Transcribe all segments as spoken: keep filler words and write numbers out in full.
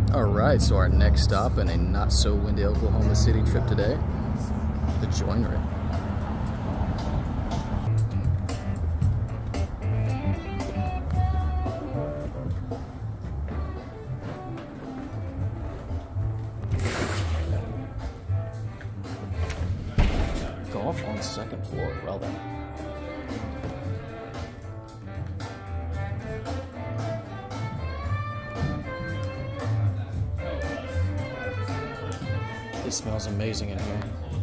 Alright, so our next stop in a not so windy Oklahoma City trip today, the Joinery. Golf on second floor, well done. It smells amazing in here.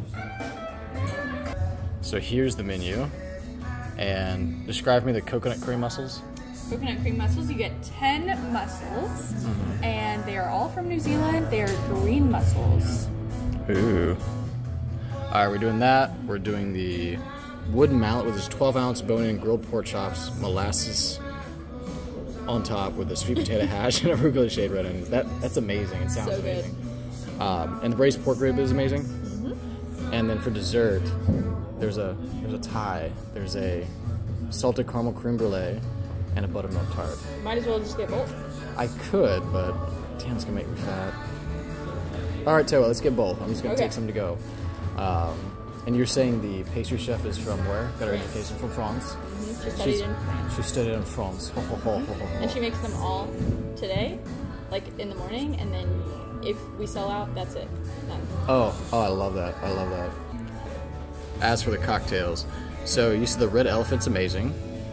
So here's the menu, and describe me the coconut cream mussels. Coconut cream mussels, you get ten mussels, mm-hmm. and they are all from New Zealand. They are green mussels. Ooh. Alright, we're doing that. We're doing the wooden mallet with this twelve ounce bone-in grilled pork chops, molasses on top with a sweet potato hash and arugula shade red onions. That, that's amazing. It sounds so amazing. Good. Um, and the braised pork rib is amazing. Mm-hmm. And then for dessert, there's a there's a Thai. There's a salted caramel creme brulee and a buttermilk tart. Might as well just get both. I could, but damn, it's gonna make me fat. All right, tell you what, let's get both. I'm just gonna okay. take some to go. Um, and you're saying the pastry chef is from where? Got her education from France. Mm-hmm. She studied She's, in France. She studied in France. Ho, ho, ho, ho, ho. And she makes them all today, like in the morning, and then if we sell out, that's it. Done. Oh, oh, I love that. I love that. As for the cocktails, so you see the Red Elephant's amazing,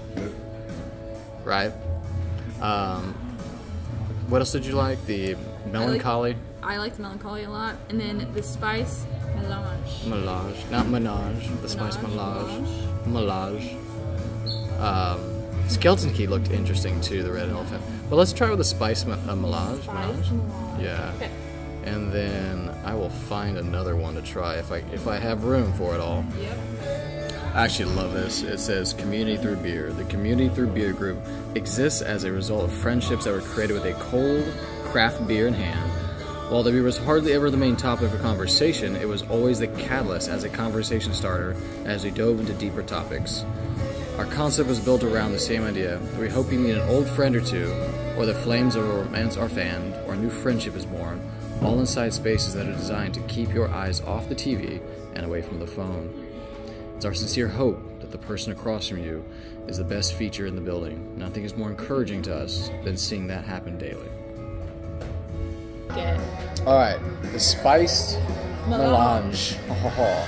right? Um, what else did you like? The Melancholy. I like, I like the Melancholy a lot, and then the Spice Melange. Melange, not Menage. The Spice Melange. Melange. Um, Skeleton Key looked interesting too. The Red Elephant. But let's try with the Spice uh, Melange. Spice Melange. Yeah. Okay. And then I will find another one to try if I if I have room for it all. Yep. I actually love this. It says Community Through Beer. The Community Through Beer group exists as a result of friendships that were created with a cold craft beer in hand. While the beer was hardly ever the main topic for conversation, it was always the catalyst as a conversation starter as we dove into deeper topics. Our concept was built around the same idea. We hope you meet an old friend or two, or the flames of romance are fanned, or a new friendship is born, all inside spaces that are designed to keep your eyes off the T V and away from the phone. It's our sincere hope that the person across from you is the best feature in the building. Nothing is more encouraging to us than seeing that happen daily. Get All right, the spiced melange. Oh.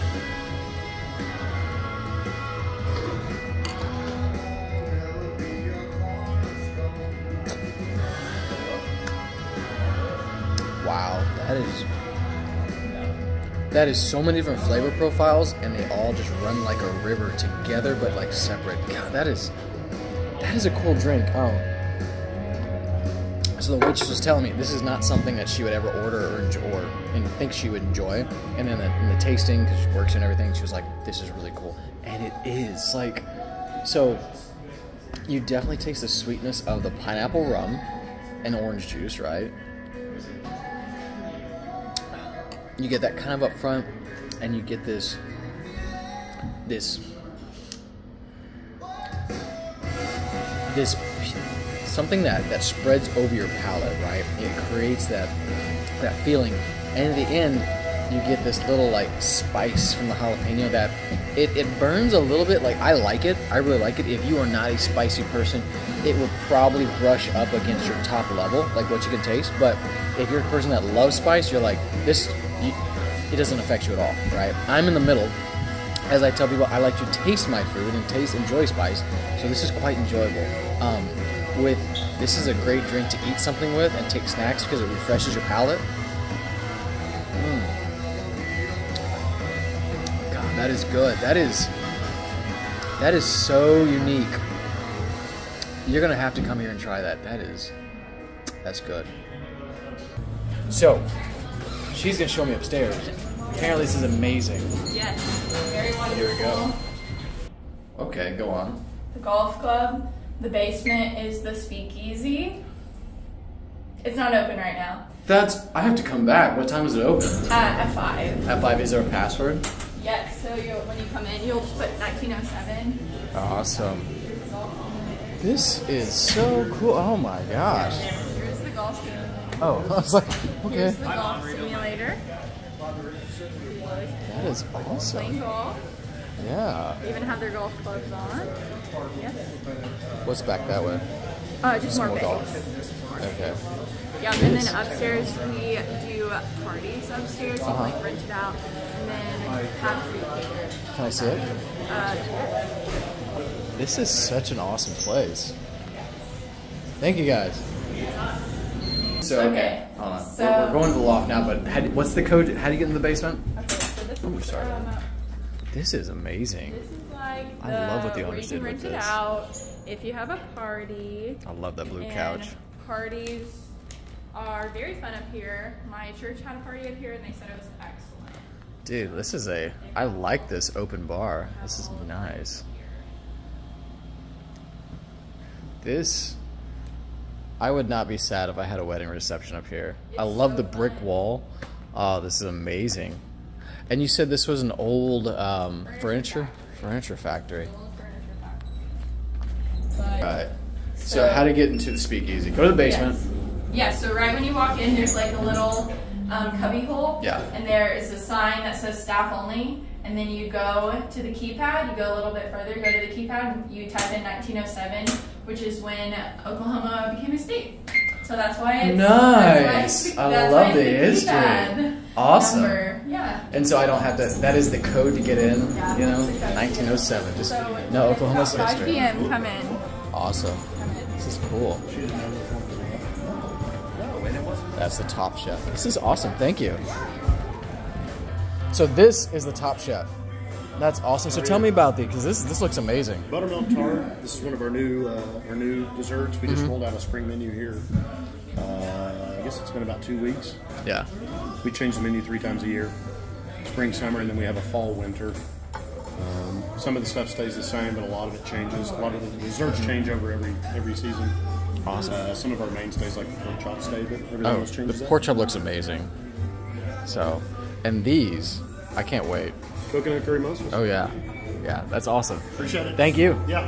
Wow, that is that is so many different flavor profiles, and they all just run like a river together, but like separate. God, that is that is a cool drink. Oh. So the waitress was telling me this is not something that she would ever order or, enjoy, or and think she would enjoy. And then the, in the tasting, because she works and everything, she was like, "This is really cool," and it is. Like, so you definitely taste the sweetness of the pineapple rum and orange juice, right? You get that kind of up front, and you get this, this, this. something that, that spreads over your palate, right? It creates that that feeling. And at the end, you get this little like spice from the jalapeno that it, it burns a little bit. Like, I like it. I really like it. If you are not a spicy person, it will probably brush up against your top level, like what you can taste. But if you're a person that loves spice, you're like, this, you, it doesn't affect you at all, right? I'm in the middle. As I tell people, I like to taste my food and taste, enjoy spice. So this is quite enjoyable. Um, With this is a great drink to eat something with and take snacks because it refreshes your palate. Mm. God, that is good. That is that is so unique. You're gonna have to come here and try that. That is that's good. So she's gonna show me upstairs. Apparently this is amazing. Yes, very wonderful. Here we go. Okay, go on. The golf club. The basement is the speakeasy. It's not open right now. That's, I have to come back. What time is it open? Uh, at five. At five, is there a password? Yes, so you when you come in, you'll just put nineteen oh seven. Awesome. This is so cool. Oh my gosh. Here's the golf club. Oh, I was like, okay. Here's the golf simulator. That is awesome. Playing golf. Yeah. They even have their golf clubs on. Yes. What's back that way? Uh, just more More base. golf. Okay. Yeah, and then upstairs we do parties upstairs. You Uh-huh. like rent it out, and then have food catered. Can I see it? Uh, This is such an awesome place. Thank you guys. So okay, hold on. So- we're, we're going to the loft now, but how do, what's the code? How do you get in the basement? okay, so this Ooh, is, sorry. um, This is amazing. this is like the, I love what the where owners you can did with rent it this. out if you have a party. I love that blue And couch. Parties are very fun up here. My church had a party up here, and they said it was excellent. Dude, this is a. I like this open bar. This is nice. This. I would not be sad if I had a wedding reception up here. I love the brick wall. Oh, this is amazing. And you said this was an old um, furniture furniture factory. Old furniture factory. But, All right. So how to get into the speakeasy? Go to the basement. Yeah, so right when you walk in, there's like a little um, cubby hole. Yeah. And there is a sign that says staff only. And then you go to the keypad, you go a little bit further, go to the keypad, and you type in nineteen oh seven, which is when Oklahoma became a state. So that's why it's Nice. That's why, I that's love why the it's history. keypad Awesome. number. Yeah. And so I don't have to. That is the code to get in. Yeah, You know, that's the code. nineteen oh seven. Just So no Oklahoma's about five history. p m come in. Awesome. This is cool. That's the Top Chef. This is awesome. Thank you. So this is the Top Chef. That's awesome. So tell me about these, because this this looks amazing. Buttermilk tart. This is one of our new uh, our new desserts. We just Mm-hmm. rolled out a spring menu here. Uh, I guess it's been about two weeks. Yeah. We change the menu three times a year: spring, summer, and then we have a fall, winter. Um, some of the stuff stays the same, but a lot of it changes. A lot of the desserts change over every every season. Awesome. Uh, some of our mainstays, like the pork chop, stay, but everything Oh, else changes. the up. pork chop looks amazing. So, and these, I can't wait. Coconut curry mussels. Oh yeah, yeah, that's awesome. Appreciate it. Thank you. Yeah.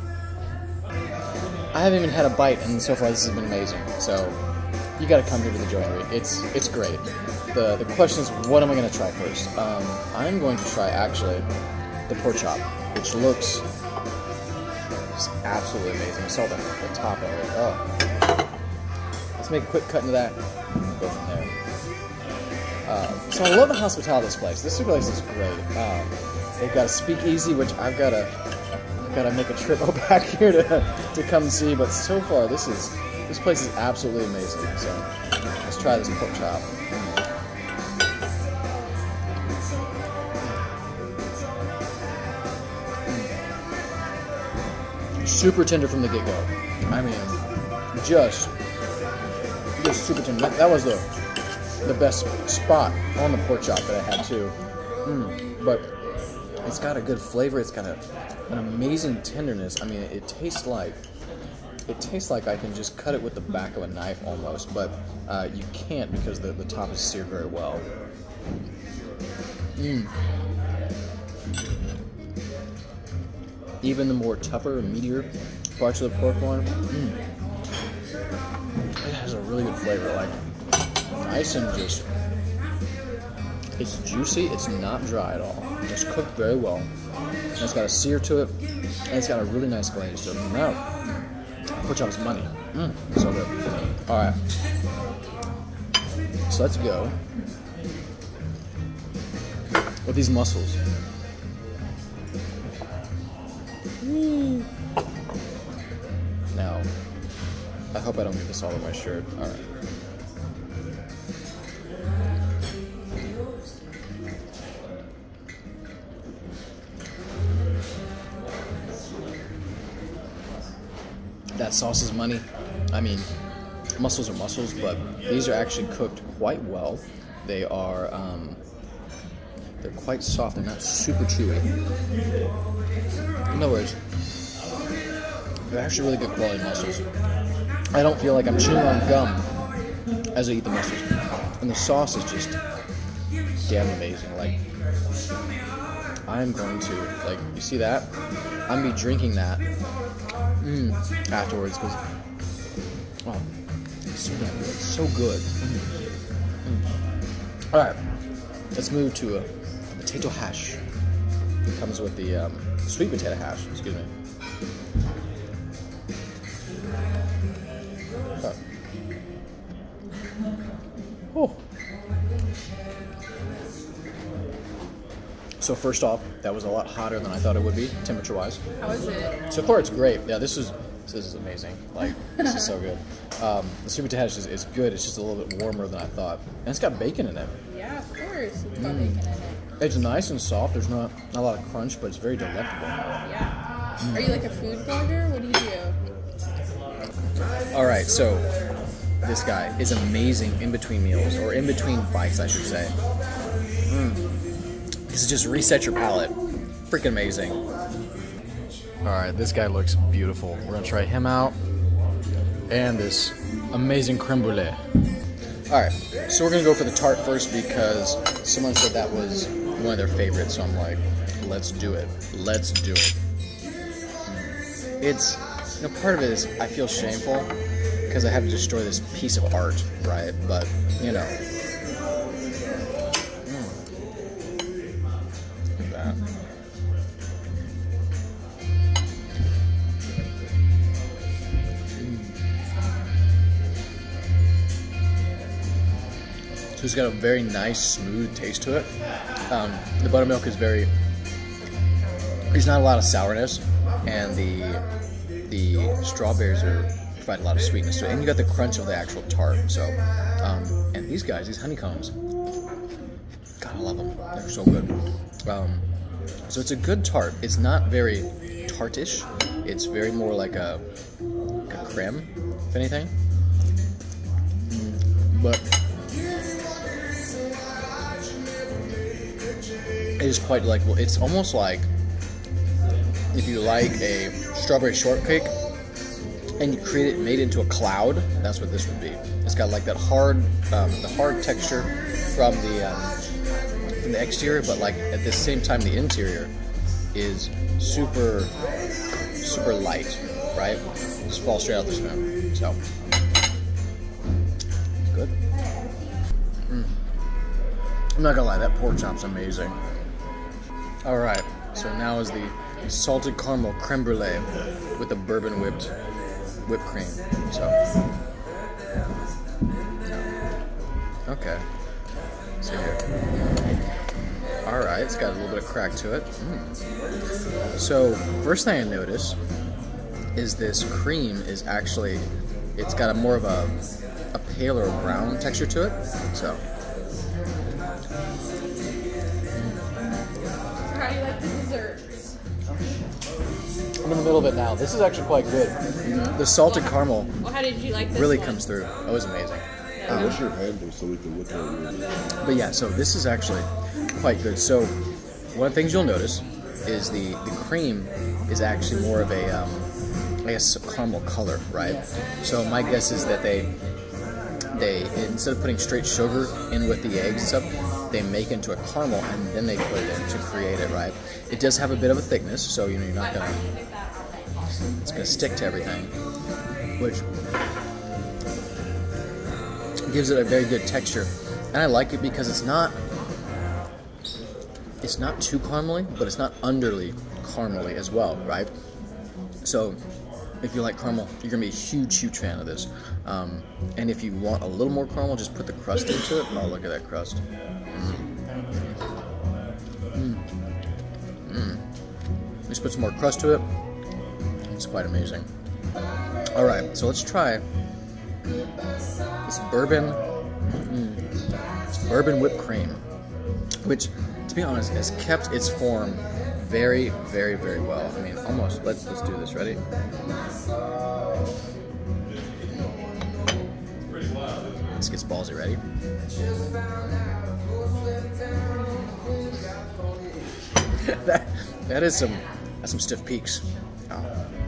I haven't even had a bite, and so far this has been amazing. So, you got to come here to the joinery. It's it's great. The the question is, what am I going to try first? Um, I'm going to try actually the pork chop, which looks just absolutely amazing. I saw the, the top of it. Oh, let's make a quick cut into that. And go from there. Uh, so I love the hospitality of this place. This place is great. Um, they've got a speakeasy, which I've got to I've got to make a trip out back here to to come see. But so far, this is this place is absolutely amazing. So let's try this pork chop. Super tender from the get-go. I mean, just just super tender. That, that was the the best spot on the pork chop that I had too. Mm, but it's got a good flavor. It's got a, an amazing tenderness. I mean, it, it tastes like it tastes like I can just cut it with the back of a knife almost, but uh, you can't because the, the top is seared very well. Mm. Even the more tougher, meatier parts of the pork one, mm, it has a really good flavor. Like, nice and just, it's juicy, it's not dry at all. It's cooked very well. And it's got a sear to it, and it's got a really nice glaze to it. Now, pork chop is money. Mm, so good. All right. So let's go with these mussels. Mm. Now, I hope I don't get this all over my shirt. All right. That sauce is money. I mean, mussels are mussels, but these are actually cooked quite well. They are, um, they're quite soft. They're not super chewy. In other words, they're actually really good quality mussels. I don't feel like I'm chewing on gum as I eat the mussels. And the sauce is just damn amazing. Like, I'm going to, like, you see that? I'm gonna be drinking that mm, afterwards because, well, so damn good. So good. Mm. Mm. All right, let's move to a, a potato hash. It comes with the um, sweet potato hash. Excuse me. Oh. So first off, that was a lot hotter than I thought it would be, temperature-wise. How is it? So far, it's great. Yeah, this is this is amazing. Like, this is so good. Um, the sweet potato hash is, is good. It's just a little bit warmer than I thought, and it's got bacon in it. Yeah, of course. It's got mm. bacon in it. It's nice and soft. There's not, not a lot of crunch, but it's very delectable. Yeah. Mm. Are you like a food blogger? What do you do? All right, so this guy is amazing in between meals, or in between bites, I should say. Mm. This is just reset your palate. Freaking amazing. All right, this guy looks beautiful. We're gonna try him out. And this amazing creme brulee. All right, so we're gonna go for the tart first because someone said that was one of their favorites. So I'm like, let's do it. Let's do it. It's, you know, part of it is I feel shameful because I have to destroy this piece of art, right? But, you know. Mm. Look at that. So it's got a very nice, smooth taste to it. Um, the buttermilk is very, there's not a lot of sourness, and the the strawberries are provide a lot of sweetness to it. And you got the crunch of the actual tart. So, um, and these guys, these honeycombs, God, I love them. They're so good. Um, so it's a good tart. It's not very tartish. It's very more like a, like a creme, if anything. Mm, but it is quite delectable. It's almost like if you like a strawberry shortcake and you create it, made it into a cloud. That's what this would be. It's got like that hard, um, the hard texture from the um, from the exterior, but like at the same time, the interior is super, super light, right? Just falls straight out the spoon. So good. Mm. I'm not gonna lie, that pork chop's amazing. All right, so now is the salted caramel creme brulee with the bourbon whipped whipped cream. So, okay. See here. All right, it's got a little bit of crack to it. Mm. So, first thing I notice is this cream is actually, it's got a more of a a paler brown texture to it. So. How do you like the desserts? I'm in the middle of it now. This is actually quite good. Mm-hmm. The salted well, caramel well, how did you like this really one? comes through. That was amazing. Yeah. Um, What's your handle so we can look at it? but yeah, so this is actually quite good. So one of the things you'll notice is the, the cream is actually more of a, um, I guess, caramel color, right? So my guess is that they, they instead of putting straight sugar in with the eggs and stuff, they make it into a caramel and then they put it in to create it, right? It does have a bit of a thickness, so you know you're not gonna, it's gonna stick to everything, which gives it a very good texture. And I like it because it's not, it's not too caramely, but it's not underly caramely as well, right? So if you like caramel, you're gonna be a huge, huge fan of this. Um, and if you want a little more caramel, just put the crust into it. Oh, look at that crust. Mm. Mm. Just put some more crust to it. It's quite amazing. All right, so let's try this bourbon, mm, this bourbon whipped cream, which, to be honest, has kept its form very, very, very well. I mean, almost. Let's let's do this. Ready? This gets ballsy. Ready? that that is some that's some stiff peaks. Oh.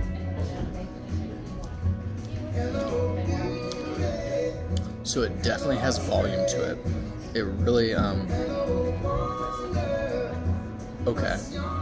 So it definitely has volume to it. It really um. Okay.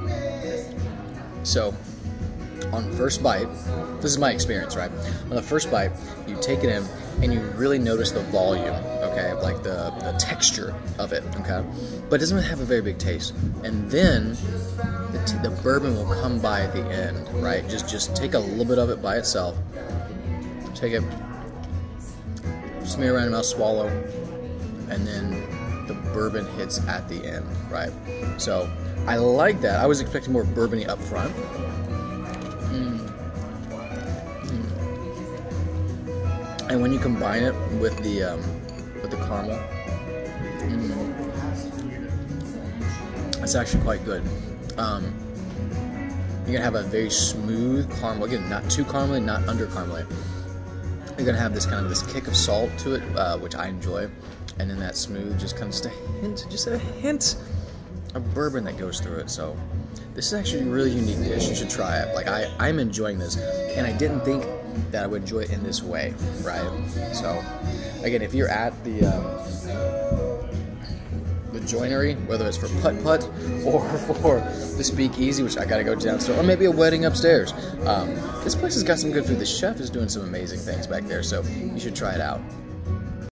So, on first bite, this is my experience, right? On the first bite, you take it in, and you really notice the volume, okay, like the, the texture of it, okay, but it doesn't have a very big taste. And then the, t the bourbon will come by at the end, right? Just just take a little bit of it by itself, take it, smear around your mouth, swallow, and then the bourbon hits at the end, right? So I like that. I was expecting more bourbony up front. Mm. Mm. And when you combine it with the um, with the caramel, mm, it's actually quite good. Um, you're gonna have a very smooth caramel. Again, not too caramely, not under caramely. You're gonna have this kind of this kick of salt to it, uh, which I enjoy, and then that smooth, just kind of just a hint, just a hint of bourbon that goes through it. So this is actually a really unique dish. You should try it. Like I, I'm enjoying this, and I didn't think that I would enjoy it in this way, right? So again, if you're at the um, the joinery, whether it's for putt putt or for the speakeasy, which I gotta go downstairs, or maybe a wedding upstairs, um, this place has got some good food. The chef is doing some amazing things back there, so you should try it out.